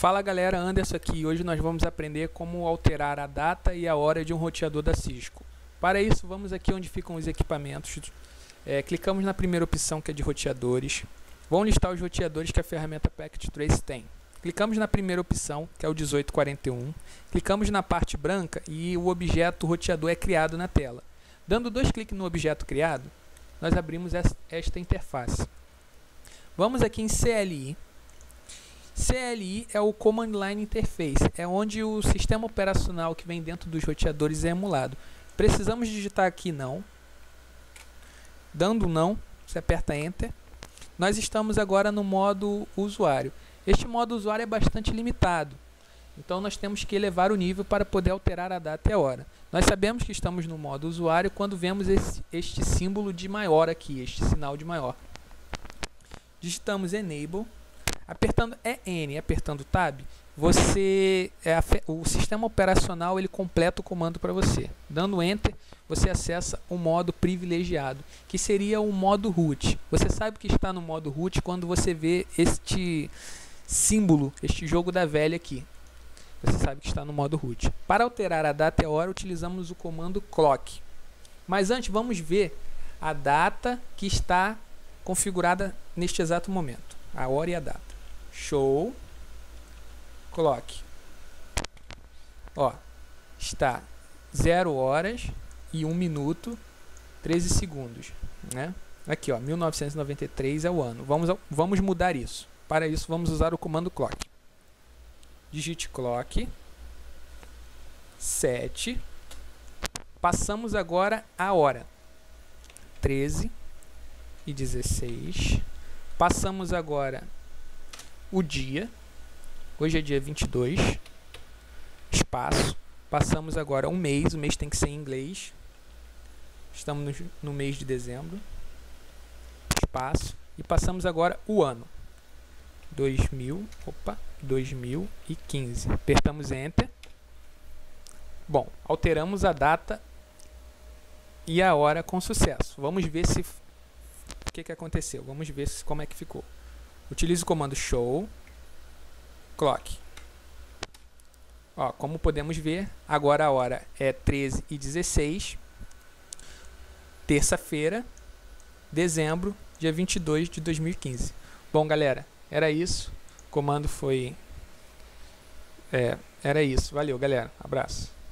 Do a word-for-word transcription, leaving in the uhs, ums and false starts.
Fala galera, Anderson aqui. Hoje nós vamos aprender como alterar a data e a hora de um roteador da Cisco. Para isso, vamos aqui onde ficam os equipamentos. É, clicamos na primeira opção, que é de roteadores. Vamos listar os roteadores que a ferramenta Packet Trace tem. Clicamos na primeira opção, que é o dezoito quarenta e um. Clicamos na parte branca e o objeto roteador é criado na tela. Dando dois cliques no objeto criado, nós abrimos esta interface. Vamos aqui em C L I. C L I é o Command Line Interface, é onde o sistema operacional que vem dentro dos roteadores é emulado. Precisamos digitar aqui não. Dando não, você aperta Enter. Nós estamos agora no modo usuário. Este modo usuário é bastante limitado, então nós temos que elevar o nível para poder alterar a data e a hora. Nós sabemos que estamos no modo usuário quando vemos esse, este símbolo de maior aqui, este sinal de maior. Digitamos Enable. Apertando E N, apertando Tab, você, é a, o sistema operacional ele completa o comando para você. Dando Enter, você acessa o modo privilegiado, que seria o modo root. Você sabe que está no modo root quando você vê este símbolo, este jogo da velha aqui. Você sabe que está no modo root. Para alterar a data e a hora, utilizamos o comando clock. Mas antes, vamos ver a data que está configurada neste exato momento. A hora e a data. Show. Clock. Ó, está zero horas e um minuto, treze segundos, né? Aqui, ó, mil novecentos e noventa e três é o ano. Vamos, vamos mudar isso. Para isso, vamos usar o comando clock. Digite clock. sete. Passamos agora a hora. treze e dezesseis. Passamos agora o dia, hoje é dia vinte e dois, espaço, passamos agora um mês, o mês tem que ser em inglês, estamos no, no mês de dezembro, espaço, e passamos agora o ano, dois mil, opa, dois mil e quinze, apertamos Enter. Bom, alteramos a data e a hora com sucesso. Vamos ver se o que, que aconteceu, vamos ver se, como é que ficou. Utilize o comando show clock. Ó, como podemos ver, agora a hora é treze e dezesseis, terça-feira, dezembro, dia vinte e dois de dois mil e quinze. Bom, galera, era isso. O comando foi... É, era isso. Valeu, galera. Abraço.